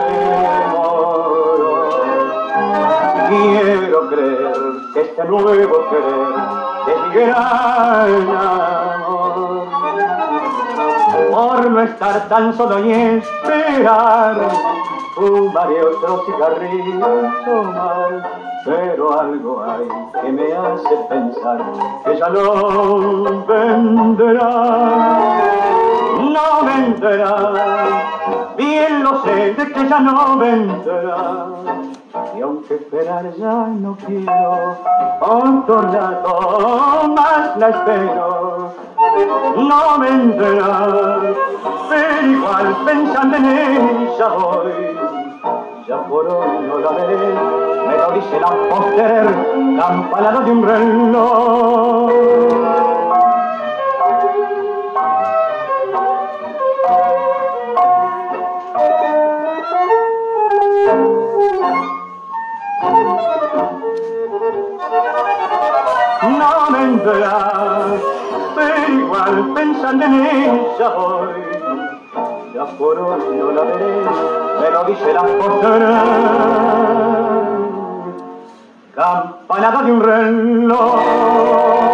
demoro. Quiero creer que este nuevo querer es mi gran amor. Por no estar tan solo y esperar, fumaré otro cigarrillo más, pero algo hay que me hace pensar que ya no vendrá, no vendrá, bien lo sé de que ya no vendrá. Y aunque esperar ya no quiero, otro rato más la espero, no vendrá, pero igual pensando en ella voy. Ya por hoy no la veré, me lo dice la póster, campanada de un reloj. No vendrá, pero igual pensando en ella voy. Ya por hoy no la veré, me lo dice la postera, campanada de un reloj.